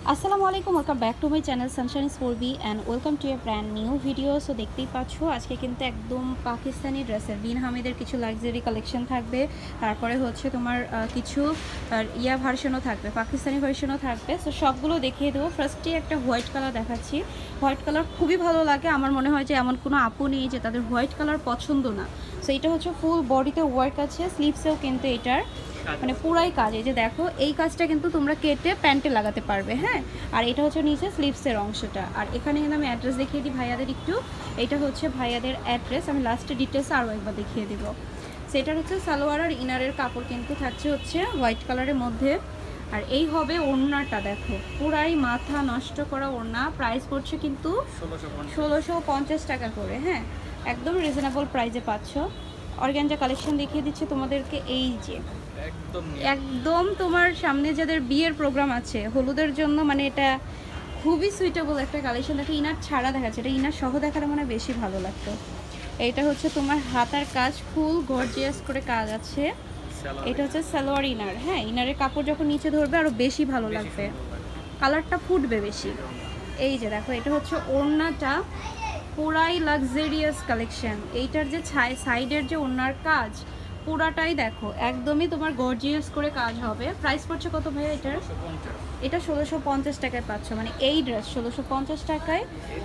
আসসালামু আলাইকুম, welcome back to my channel sunshine is 4B and welcome to a brand new video. So দেখতেই পাচ্ছ আজকে কিন্তু একদম পাকিস্তানি ড্রেসের বিন হামিদের কিছু লাক্সারি কালেকশন থাকবে। তারপরে হচ্ছে তোমার কিছু ভার্সনও থাকবে, পাকিস্তানি ভার্সনও থাকবে। সো সবগুলো দেখিয়ে দেবো। ফার্স্টে একটা হোয়াইট কালার দেখাচ্ছি। হোয়াইট কালার খুবই ভালো লাগে। আমার মনে হয় যে এমন কোনো আপু নেই যে তাদের হোয়াইট কালার পছন্দ না। সো এটা হচ্ছে ফুল বডিতে ওয়ার্ক আছে, স্লিভসেও কিন্তু এটার মানে পুরাই কাজ। এই যে দেখো, এই কাজটা কিন্তু তোমরা কেটে প্যান্টে লাগাতে পারবে। হ্যাঁ, আর এটা হচ্ছে নিচে স্লিভসের অংশটা। আর এখানে কিন্তু আমি অ্যাড্রেস দেখিয়ে দিই ভাইয়াদের একটু। এটা হচ্ছে ভাইয়াদের অ্যাড্রেস, আমি লাস্টে ডিটেলস আরও একবার দেখিয়ে দেবো। সেটার হচ্ছে সালোয়ার আর ইনারের কাপড় কিন্তু থাকছে হচ্ছে হোয়াইট কালারের মধ্যে। আর এই হবে ওড়নাটা, দেখো পুরাই মাথা নষ্ট করা ওড়না। প্রাইস পড়ছে কিন্তু 1650 টাকা করে। হ্যাঁ, একদম রিজনেবল প্রাইসে পাচ্ছ। অর্গানজা কালেকশন দেখিয়ে দিচ্ছে তোমাদেরকে। এই যে একদম তোমার সামনে যাদের বিয়ের প্রোগ্রাম আছে, হলুদের জন্য মানে এটা খুবই সুইটেবল একটা কালেকশন। দেখো ইনার ছাড়া দেখাচ্ছে, এটা ইনার সহ দেখালে মানে বেশি ভালো লাগতো। এইটা হচ্ছে তোমার হাতার কাজ, ফুল গর্জিয়াস করে কাজ আছে। এটা হচ্ছে সালোয়ার ইনার। হ্যাঁ, ইনারের কাপড় যখন নিচে ধরবে আরও বেশি ভালো লাগবে, কালারটা ফুটবে বেশি। এই যে দেখো, এটা হচ্ছে ওড়নাটা, পুরাই লাক্সারিয়াস কালেকশন। এইটার যে সাইডের যে ওড়নার কাজ পুরাটাই দেখো একদমই তোমার গর্জিয়াস করে কাজ হবে। প্রাইস পড়ছে কত ভাইয়া এটার? এটা 1650 টাকায় পাচ্ছ, মানে এই ড্রেস 1650 টাকায়।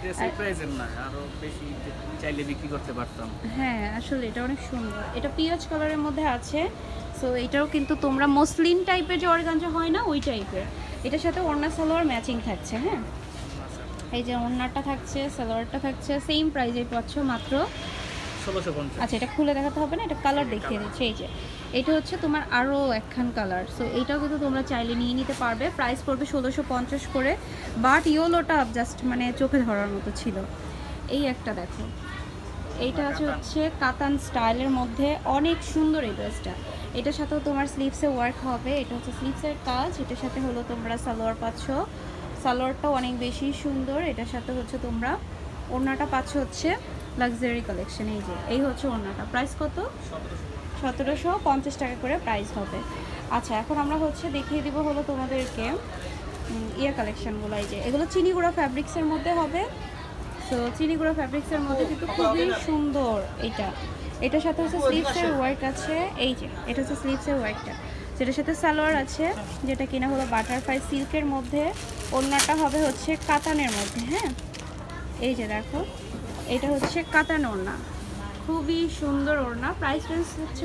হ্যাঁ, আসলে এটা অনেক সুন্দর। এটা পিয়াজ কালারের মধ্যে আছে। সো এটাও কিন্তু তোমরা মসলিন টাইপের যে অর্গানজা হয় না, ওই টাইপের। এটার সাথে ওড়না সালোয়ার ম্যাচিং থাকছে। হ্যাঁ, এই যে ওড়নাটা থাকছে, সালোয়ারটা থাকছে, সেম প্রাইসে পাচ্ছ মাত্র 1650। আচ্ছা, এটা খুলে দেখাতে হবে না, এটা কালার দেখিয়ে দিচ্ছি। এই যে এটা হচ্ছে তোমার আরও একখান কালার। সো এইটাও কিন্তু তোমরা চাইলে নিয়ে নিতে পারবে। প্রাইস পড়বে 1650 করে। বাট ইয়েলোটা জাস্ট মানে চোখে ধরার মতো ছিল। এই একটা দেখো, এইটা আছে হচ্ছে কাতান স্টাইলের মধ্যে, অনেক সুন্দর এই ড্রেসটা। এটার সাথেও তোমার স্লিভসে ওয়ার্ক হবে। এটা হচ্ছে স্লিভসের কাজ। এটার সাথে হলো তোমরা সালোয়ার পাচ্ছ, সালোয়ারটাও অনেক বেশি সুন্দর। এটার সাথে হচ্ছে তোমরা ওড়নাটা পাচ্ছ হচ্ছে লাক্সারি কালেকশন। এই যে এই হচ্ছে ওড়নাটা। প্রাইস কত? 1750 টাকা করে প্রাইস হবে। আচ্ছা, এখন আমরা হচ্ছে দেখিয়ে দিব হলো তোমাদেরকে কালেকশনগুলো। এই যে এগুলো চিনিগুড়া ফ্যাব্রিক্সের মধ্যে হবে। তো চিনিগুড়া ফ্যাব্রিক্সের মধ্যে কিন্তু খুবই সুন্দর। এটার সাথে হচ্ছে স্লিভসের ওয়ার্ক আছে। এই যে এটা হচ্ছে স্লিভসের ওয়ার্কটা, যেটার সাথে সালোয়ার আছে, যেটা কিনা হলো বাটারফ্লাই সিল্কের মধ্যে। ওড়নাটা হবে হচ্ছে কাতানের মধ্যে। হ্যাঁ, এই যে দেখো, এটা হচ্ছে কাতান ওড়না, খুবই সুন্দর ওড়না। প্রাইস রেঞ্জ হচ্ছে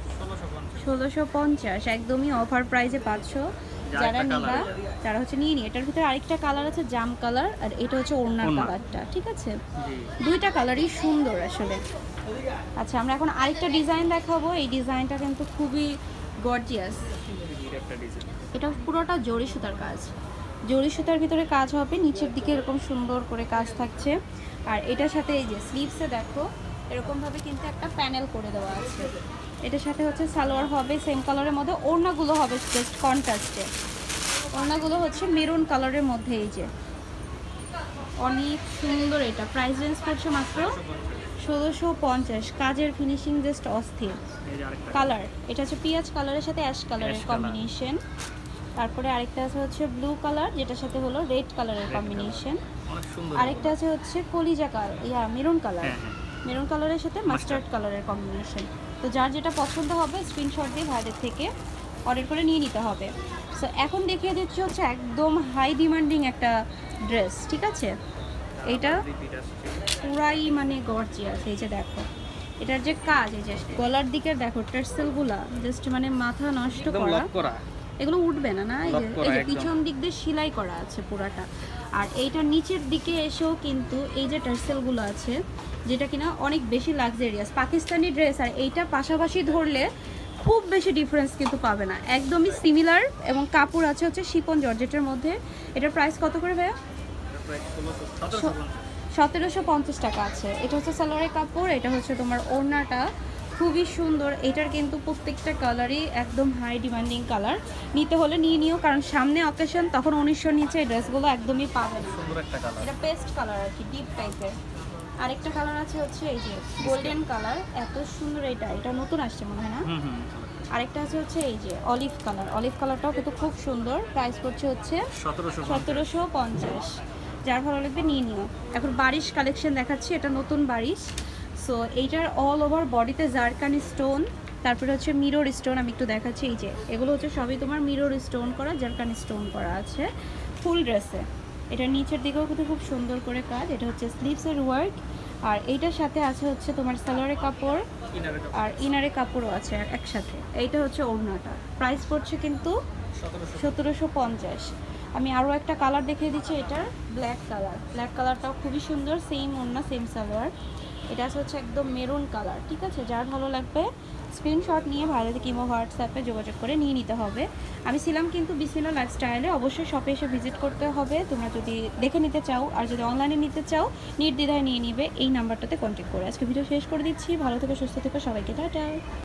1650, একদমই অফার প্রাইসে পাচ্ছ। যারা নিবা তারা হচ্ছে নিয়ে নিই। এটার ভিতরে আরেকটা কালার আছে জাম কালার, আর এটা হচ্ছে ওড়নার কালারটা। ঠিক আছে, দুইটা কালারই সুন্দর আসলে। আচ্ছা, আমরা এখন আরেকটা ডিজাইন দেখাবো। এই ডিজাইনটা কিন্তু খুবই গর্জিয়াস। এটা পুরোটা জরি সুতার কাজ, জরি সুতার ভিতরে কাজ হবে। নিচের দিকে এরকম সুন্দর করে কাজ থাকছে। আর এটার সাথে এই যে স্লিভসে দেখো এরকমভাবে কিন্তু একটা প্যানেল করে দেওয়া আছে। এটার সাথে হচ্ছে সালোয়ার হবে সেম কালারের মধ্যে। ওড়নাগুলো হবে জাস্ট কন্ট্রাস্টে। ওড়নাগুলো হচ্ছে মেরুন কালারের মধ্যে। এই যে অনেক সুন্দর। এটা প্রাইস রেঞ্জ পড়ছে মাত্র 1650। কাজের ফিনিশিং জাস্ট অস্থির। কালার এটা হচ্ছে পিঁয়াজ কালারের সাথে অ্যাশ কালারের কম্বিনেশন। তারপরে আরেকটা আছে হচ্ছে ব্লু কালার, যেটার সাথে হলো রেড কালারের কম্বিনেশন। আরেকটা আছে হচ্ছে কলিজা কালার, মেরুন কালার, মেরুন কালারের সাথে মাস্টার্ড কালারের কম্বিনেশন। তো যার যেটা পছন্দ হবে স্ক্রিনশট দিয়ে ভাইদের থেকে অর্ডার করে নিয়ে নিতে হবে। সো এখন দেখিয়ে দিচ্ছি হচ্ছে একদম হাই ডিমান্ডিং একটা ড্রেস। ঠিক আছে, এইটা পুরাই মানে গর্জিয়াস। এই যে দেখো এটার যে কাজ, এই যে গলার দিকে দেখো টার্সেলগুলা জাস্ট মানে মাথা নষ্ট করা। এগুলো উঠবে না, না এই যে পিছন দিক দিয়ে সেলাই করা আছে পুরাটা। আর এইটার নিচের দিকে এসেও কিন্তু এই যে টার্সেলগুলো আছে, যেটা কিনা অনেক বেশি লাক্সারিয়াস পাকিস্তানি ড্রেস। আর এইটা পাশাপাশি ধরলে খুব বেশি ডিফারেন্স কিন্তু পাবে না, একদমই সিমিলার। এবং কাপড় আছে হচ্ছে শিপন জর্জেটের মধ্যে। এটার প্রাইস কত করে ভাইয়া? 1750 টাকা আছে। এটা হচ্ছে সালোয়ারের কাপড়। এটা হচ্ছে তোমার ওড়নাটা, খুবই সুন্দর। এটার কিন্তু প্রত্যেকটা কালারই একদম হাই ডিমান্ডিং কালার। নিতে হলে নিয়ে নিও, কারণ সামনে অকেশন, তখন 1900 নিচে এই ড্রেসগুলো একদমই পাবে না। এটা পেস্ট কালার আর কি, ডিপ টাইপের। আরেকটা কালার আছে হচ্ছে এই যে গোল্ডেন কালার, এত সুন্দর এটা নতুন আসছে মনে হয় না? আরেকটা আছে হচ্ছে এই যে অলিভ কালার, অলিভ কালারটাও কিন্তু খুব সুন্দর। প্রাইস পড়ছে হচ্ছে 1750। যার ভালো লাগবে নিয়ে নিও। এখন বারিশ কালেকশন দেখাচ্ছি, এটা নতুন বারিশ। সো এইটার অল ওভার বডিতে জারকানি স্টোন, তারপরে হচ্ছে মিরর স্টোন। আমি একটু দেখাচ্ছি, এই যে এগুলো হচ্ছে সবই তোমার মিরর স্টোন করা, জারকানি স্টোন করা আছে ফুল ড্রেসে। এটা নিচের দিকেও কিন্তু খুব সুন্দর করে কাজ। এটা হচ্ছে স্লিভসের ওয়ার্ক, আর এইটার সাথে আছে হচ্ছে তোমার সালোয়ারের কাপড় আর ইনারে কাপড়ও আছে একসাথে। এইটা হচ্ছে ওড়নাটা। প্রাইস পড়ছে কিন্তু 1750। আমি আরও একটা কালার দেখিয়ে দিচ্ছি, এটার ব্ল্যাক কালার। ব্ল্যাক কালারটাও খুবই সুন্দর, সেম ওড়না সেম সালোয়ার। এটা হচ্ছে একদম মেরুন কালার। ঠিক আছে, যার ভালো লাগবে স্ক্রিনশট নিয়ে ভাইরাতে কিংবা হোয়াটসঅ্যাপে যোগাযোগ করে নিয়ে নিতে হবে। আমি ছিলাম কিন্তু বিসমিল্লা লাইফস্টাইলে, অবশ্যই শপে এসে ভিজিট করতে হবে তোমরা যদি দেখে নিতে চাও। আর যদি অনলাইনে নিতে চাও নির্দ্বিধায় নিয়ে নিবে, এই নাম্বারটাতে কন্ট্যাক্ট করে। আজকে ভিডিও শেষ করে দিচ্ছি। ভালো থেকো, সুস্থ থেকো, সবাইকে টাটা।